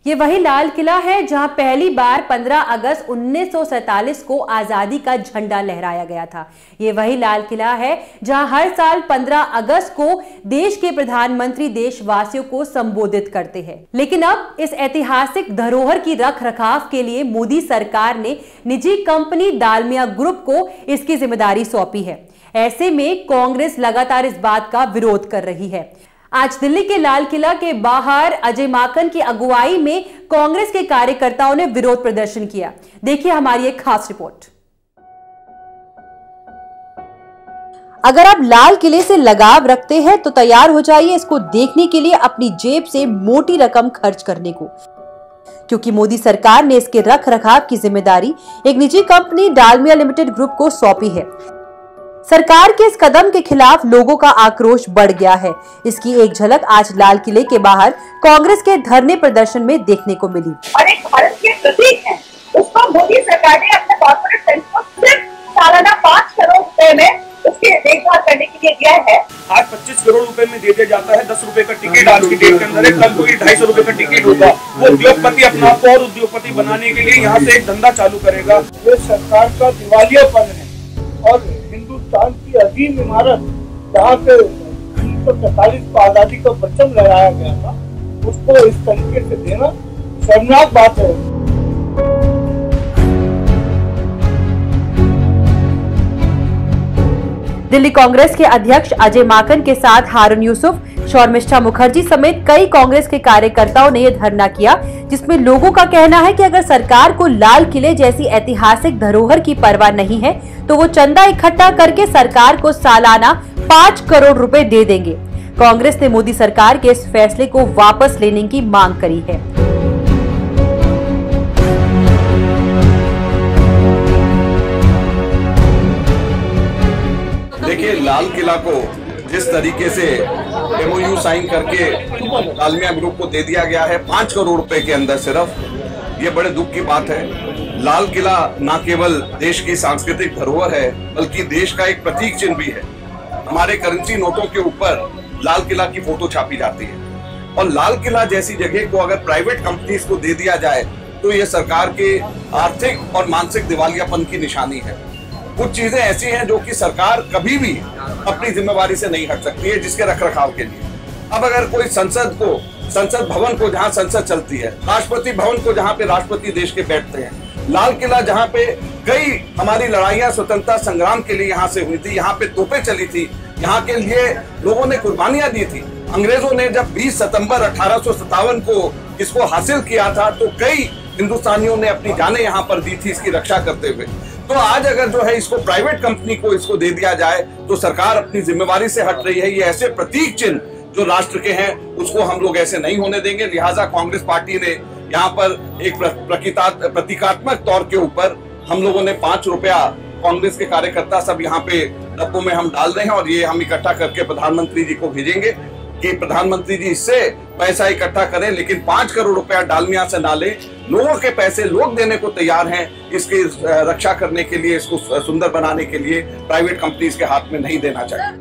ये वही लाल किला है जहां पहली बार 15 अगस्त 1947 को आजादी का झंडा लहराया गया था। ये वही लाल किला है जहां हर साल 15 अगस्त को देश के प्रधानमंत्री देशवासियों को संबोधित करते हैं। लेकिन अब इस ऐतिहासिक धरोहर की रखरखाव के लिए मोदी सरकार ने निजी कंपनी डालमिया ग्रुप को इसकी जिम्मेदारी सौंपी है। ऐसे में कांग्रेस लगातार इस बात का विरोध कर रही है। आज दिल्ली के लाल किला के बाहर अजय माकन की अगुवाई में कांग्रेस के कार्यकर्ताओं ने विरोध प्रदर्शन किया। देखिए हमारी एक खास रिपोर्ट। अगर आप लाल किले से लगाव रखते हैं तो तैयार हो जाइए इसको देखने के लिए अपनी जेब से मोटी रकम खर्च करने को, क्योंकि मोदी सरकार ने इसके रखरखाव की जिम्मेदारी एक निजी कंपनी डालमिया लिमिटेड ग्रुप को सौंपी है। सरकार के इस कदम के खिलाफ लोगों का आक्रोश बढ़ गया है। इसकी एक झलक आज लाल किले के बाहर कांग्रेस के धरने प्रदर्शन में देखने को मिली। और एक भारत के प्रतीक है, उसको मोदी सरकार ने अपने कॉर्पोरेट सेंस को सिर्फ सालाना 5 करोड़ रुपए में उसकी देखभाल करने के लिए दिया है। आज 25 करोड़ रुपए में दे दिया जाता है। 10 रुपए का टिकट आज की डेट के अंदर है, कल कोई 250 रुपए का टिकट होगा। वो उद्योगपति अपना आप और उद्योगपति बनाने के लिए यहाँ से एक धंधा चालू करेगा। ये सरकार का दिवालियापन है और हिंदुस्तान की अजीम इमारत जहाँ पे 1947 को आजादी का परचम लहराया गया था, उसको इस तरीके से देना शर्मनाक बात है। दिल्ली कांग्रेस के अध्यक्ष अजय माकन के साथ हारून यूसुफ, शर्मिष्ठा मुखर्जी समेत कई कांग्रेस के कार्यकर्ताओं ने यह धरना किया, जिसमें लोगों का कहना है कि अगर सरकार को लाल किले जैसी ऐतिहासिक धरोहर की परवाह नहीं है तो वो चंदा इकट्ठा करके सरकार को सालाना 5 करोड़ रुपए दे देंगे। कांग्रेस ने मोदी सरकार के इस फैसले को वापस लेने की मांग करी है। देखिए, लाल किला को जिस तरीके से MOU साइन करके डालमिया ग्रुप को दे दिया गया है 5 करोड़ रुपए के अंदर सिर्फ, ये बड़े दुख की बात है। लाल किला न केवल देश की सांस्कृतिक धरोहर है बल्कि देश का एक प्रतीक चिन्ह भी है। हमारे करेंसी नोटों के ऊपर लाल किला की फोटो छापी जाती है और लाल किला जैसी जगह को अगर प्राइवेट कंपनीज को दे दिया जाए तो ये सरकार के आर्थिक और मानसिक दिवालियापन की निशानी है। कुछ चीजें ऐसी हैं जो कि सरकार कभी भी अपनी जिम्मेवारी से नहीं हट सकती है, जिसके रखरखाव के लिए। अब अगर कोई संसद भवन को जहां संसद चलती है, राष्ट्रपति भवन को जहां पे राष्ट्रपति देश के बैठते हैं, लाल किला जहां पे कई हमारी लड़ाइयां स्वतंत्रता संग्राम के लिए यहाँ से हुई थी, यहाँ पे तोपें चली थी, यहाँ के लिए लोगों ने कुर्बानियां दी थी। अंग्रेजों ने जब 20 सितंबर 1857 को इसको हासिल किया था तो कई हिंदुस्तानियों ने अपनी जानें यहाँ पर दी थी इसकी रक्षा करते हुए। तो आज अगर जो है इसको प्राइवेट कंपनी को इसको दे दिया जाए तो सरकार अपनी जिम्मेवारी से हट रही है। ये ऐसे प्रतीक चिन्ह जो राष्ट्र के हैं उसको हम लोग ऐसे नहीं होने देंगे। लिहाजा कांग्रेस पार्टी ने यहाँ पर एक प्रतीकात्मक तौर के ऊपर हम लोगों ने 5 रुपया कांग्रेस के कार्यकर्ता सब यहाँ पे डब्बों में हम डाल रहे हैं और ये हम इकट्ठा करके प्रधानमंत्री जी को भेजेंगे कि प्रधानमंत्री जी इससे पैसा इकट्ठा करें, लेकिन 5 करोड़ रुपया डालमिया से ना लें। लोगों के पैसे लोग देने को तैयार हैं, इसकी रक्षा करने के लिए, इसको सुंदर बनाने के लिए प्राइवेट कंपनीज के हाथ में नहीं देना चाहिए।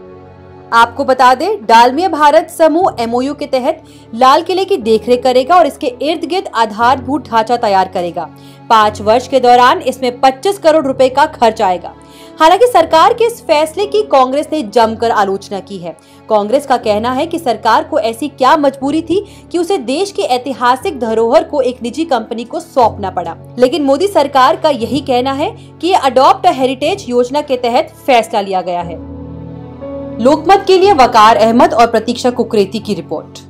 आपको बता दें, डालमिया भारत समूह MOU के तहत लाल किले की देखरेख करेगा और इसके इर्द गिर्द आधारभूत ढांचा तैयार करेगा। 5 वर्ष के दौरान इसमें 25 करोड़ रुपए का खर्च आएगा। हालांकि सरकार के इस फैसले की कांग्रेस ने जमकर आलोचना की है। कांग्रेस का कहना है कि सरकार को ऐसी क्या मजबूरी थी कि उसे देश की ऐतिहासिक धरोहर को एक निजी कंपनी को सौंपना पड़ा। लेकिन मोदी सरकार का यही कहना है कि ये अडॉप्ट हेरिटेज योजना के तहत फैसला लिया गया है। लोकमत के लिए वकार अहमद और प्रतीक्षा कुकरेती की रिपोर्ट।